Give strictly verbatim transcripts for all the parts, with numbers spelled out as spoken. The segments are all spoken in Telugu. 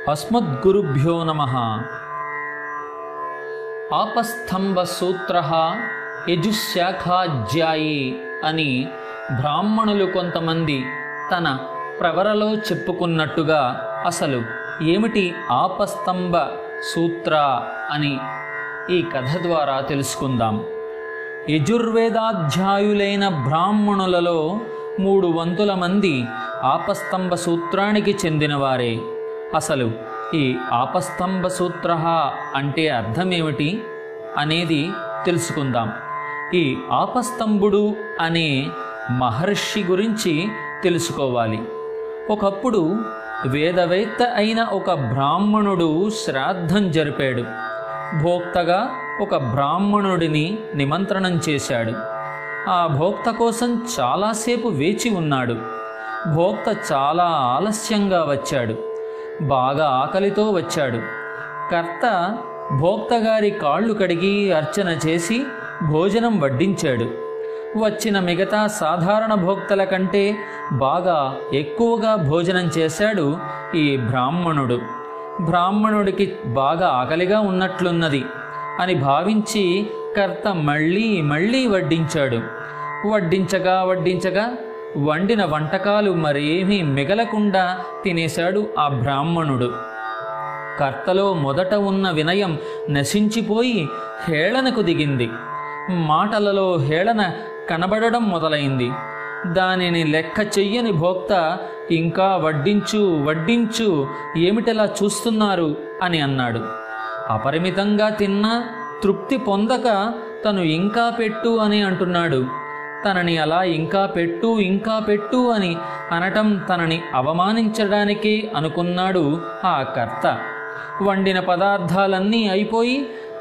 అస్మద్గురుభ్యో నమః. ఆపస్తంభ సూత్ర యజుశాఖాధ్యాయి అని బ్రాహ్మణులు కొంతమంది తన ప్రవరలో చెప్పుకున్నట్టుగా అసలు ఏమిటి ఆపస్తంభ సూత్ర అని ఈ కథ ద్వారా తెలుసుకుందాం. యజుర్వేదాధ్యాయులైన బ్రాహ్మణులలో మూడు వంతుల మంది ఆపస్తంభ సూత్రానికి చెందినవారే. అసలు ఈ ఆపస్తంభ సూత్ర అంటే అర్థమేమిటి అనేది తెలుసుకుందాం. ఈ ఆపస్తంభుడు అనే మహర్షి గురించి తెలుసుకోవాలి. ఒకప్పుడు వేదవేత్త అయిన ఒక బ్రాహ్మణుడు శ్రాద్ధం జరిపాడు. భోక్తగా ఒక బ్రాహ్మణుడిని నిమంత్రణం చేశాడు. ఆ భోక్త కోసం చాలాసేపు వేచి ఉన్నాడు. భోక్త చాలా ఆలస్యంగా వచ్చాడు. బాగా ఆకలితో వచ్చాడు. కర్త భోక్తగారి కాళ్ళు కడిగి అర్చన చేసి భోజనం వడ్డించాడు. వచ్చిన మిగతా సాధారణ భోక్తల కంటే బాగా ఎక్కువగా భోజనం చేశాడు ఈ బ్రాహ్మణుడు. బ్రాహ్మణుడికి బాగా ఆకలిగా ఉన్నట్లున్నది అని భావించి కర్త మళ్ళీ మళ్ళీ వడ్డించాడు. వడ్డించగా వడ్డించగా వండిన వంటకాలు మరేమీ మిగలకుండా తినేశాడు ఆ బ్రాహ్మణుడు. కర్తలో మొదట ఉన్న వినయం నశించిపోయి హేళనకు దిగింది. మాటలలో హేళన కనబడడం మొదలైంది. దానిని లెక్క చెయ్యని భోక్త ఇంకా వడ్డించు వడ్డించు ఏమిటలా చూస్తున్నారు అని అన్నాడు. అపరిమితంగా తిన్నా తృప్తి పొందక తను ఇంకా పెట్టు అని అంటున్నాడు. తనని అలా ఇంకా పెట్టు ఇంకా పెట్టు అని అనటం తనని అవమానించడానికే అనుకున్నాడు ఆ కర్త. వండిన పదార్థాలన్నీ అయిపోయి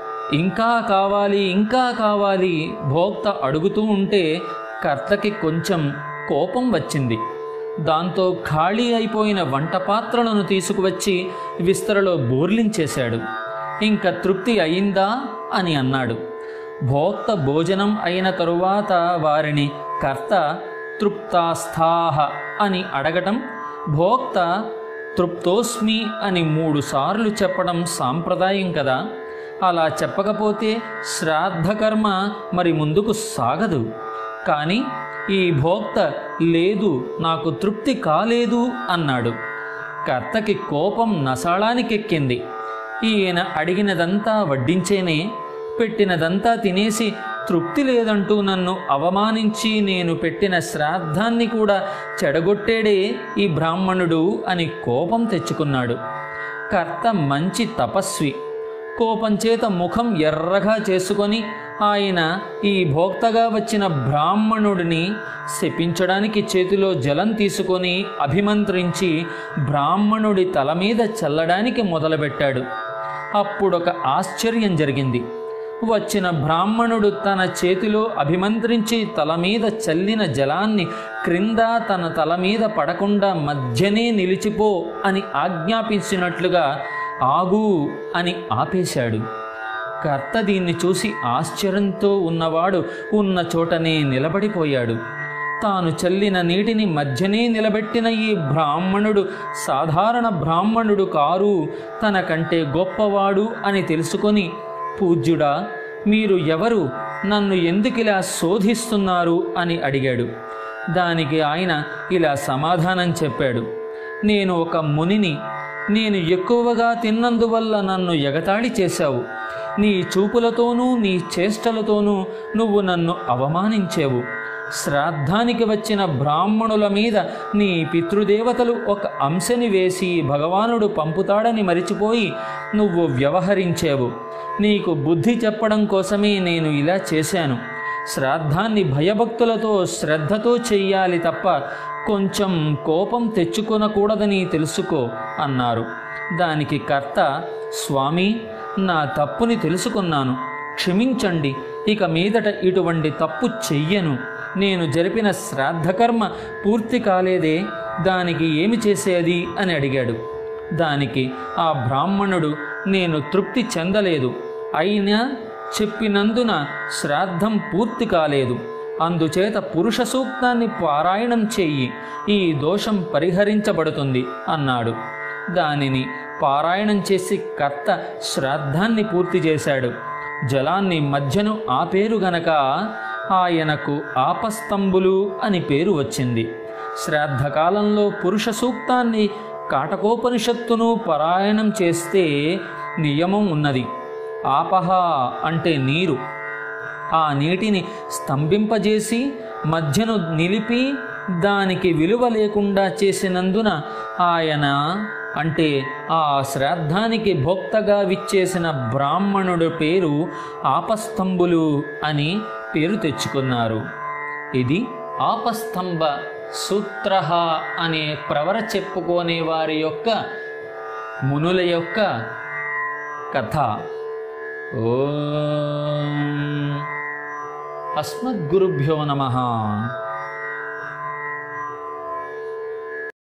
ఇంకా కావాలి ఇంకా కావాలి భోక్త అడుగుతూ ఉంటే కర్తకి కొంచెం కోపం వచ్చింది. దాంతో ఖాళీ అయిపోయిన వంట పాత్రలను తీసుకువచ్చి విస్తరలో బోర్లించేశాడు. ఇంకా తృప్తి అయిందా అని అన్నాడు. భోక్త భోజనం అయిన తరువాత వారిని కర్త తృప్తాస్థాహ అని అడగటం, భోక్త తృప్తోస్మి అని మూడు సార్లు చెప్పడం సాంప్రదాయం కదా. అలా చెప్పకపోతే శ్రాద్ధకర్మ మరి ముందుకు సాగదు. కానీ ఈ భోక్త లేదు నాకు తృప్తి కాలేదు అన్నాడు. కర్తకి కోపం నసాళానికెక్కింది. ఈయన అడిగినదంతా వడ్డించేనే, పెట్టినదంతా తినేసి తృప్తి లేదంటూ నన్ను అవమానించి నేను పెట్టిన శ్రాద్ధాన్ని కూడా చెడగొట్టేడే ఈ బ్రాహ్మణుడు అని కోపం తెచ్చుకున్నాడు. కర్త మంచి తపస్వి. కోపం చేత ముఖం ఎర్రగా చేసుకొని ఆయన ఈ భోక్తగా వచ్చిన బ్రాహ్మణుడిని శపించడానికి చేతిలో జలం తీసుకొని అభిమంత్రించి బ్రాహ్మణుడి తల మీద చల్లడానికి మొదలుపెట్టాడు. అప్పుడొక ఆశ్చర్యం జరిగింది. వచ్చిన బ్రాహ్మణుడు తన చేతిలో అభిమంత్రించి తల మీద చల్లిన జలాన్ని క్రింద తన తల మీద పడకుండా మధ్యనే నిలిచిపో అని ఆజ్ఞాపించినట్లుగా ఆగు అని ఆపేశాడు. కర్త దీన్ని చూసి ఆశ్చర్యంతో ఉన్నవాడు ఉన్న చోటనే నిలబడిపోయాడు. తాను చల్లిన నీటిని మధ్యనే నిలబెట్టిన ఈ బ్రాహ్మణుడు సాధారణ బ్రాహ్మణుడు కారు, తనకంటే గొప్పవాడు అని తెలుసుకొని, పూజ్యుడా మీరు ఎవరు, నన్ను ఎందుకిలా శోధిస్తున్నారు అని అడిగాడు. దానికి ఆయన ఇలా సమాధానం చెప్పాడు. నేను ఒక మునిని. నేను ఎక్కువగా తిన్నందువల్ల నన్ను ఎగతాళి చేశావు. నీ చూపులతోనూ నీ చేష్టలతోనూ నువ్వు నన్ను అవమానించేవు. శ్రాద్ధానికి వచ్చిన బ్రాహ్మణుల మీద నీ పితృదేవతలు ఒక అంశని వేసి భగవానుడు పంపుతాడని మరిచిపోయి నువ్వు వ్యవహరించేవు. నీకు బుద్ధి చెప్పడం కోసమే నేను ఇలా చేశాను. శ్రాద్ధాన్ని భయభక్తులతో శ్రద్ధతో చెయ్యాలి తప్ప కొంచెం కోపం తెచ్చుకొనకూడదని తెలుసుకో అన్నారు. దానికి కర్త, స్వామి నా తప్పుని తెలుసుకున్నాను, క్షమించండి. ఇక మీదట ఇటువంటి తప్పు చెయ్యను. నేను జరిపిన శ్రాద్ధకర్మ పూర్తి కాలేదే, దానికి ఏమి చేసేది అని అడిగాడు. దానికి ఆ బ్రాహ్మణుడు, నేను తృప్తి చెందలేదు, అయినా చెప్పినందున శ్రాద్ధం పూర్తి కాలేదు. అందుచేత పురుష సూక్తాన్ని పారాయణం చెయ్యి, ఈ దోషం పరిహరించబడుతుంది అన్నాడు. దానిని పారాయణం చేసి కర్త శ్రాద్ధాన్ని పూర్తి చేశాడు. జలాన్ని మధ్యను ఆపేరు గనక ఆయనకు ఆపస్తంబులు అని పేరు వచ్చింది. శ్రాద్ధకాలంలో పురుష సూక్తాన్ని కాటకోపనిషత్తును పారాయణం చేస్తే నియమం ఉన్నది. ఆపహ అంటే నీరు. ఆ నీటిని స్తంభింపజేసి మధ్యను నిలిపి దానికి విలువ లేకుండా చేసినందున ఆయన అంటే ఆ శ్రాద్ధానికి భోక్తగా విచ్చేసిన బ్రాహ్మణుడి పేరు ఆపస్తంబులు అని పేరు తెచ్చుకున్నారు. ఇది ఆపస్తంభ సూత్ర అనే ప్రవర చెప్పుకునే వారి యొక్క మునుల యొక్క కథ. ఓం అస్మద్గురుభ్యో నమః.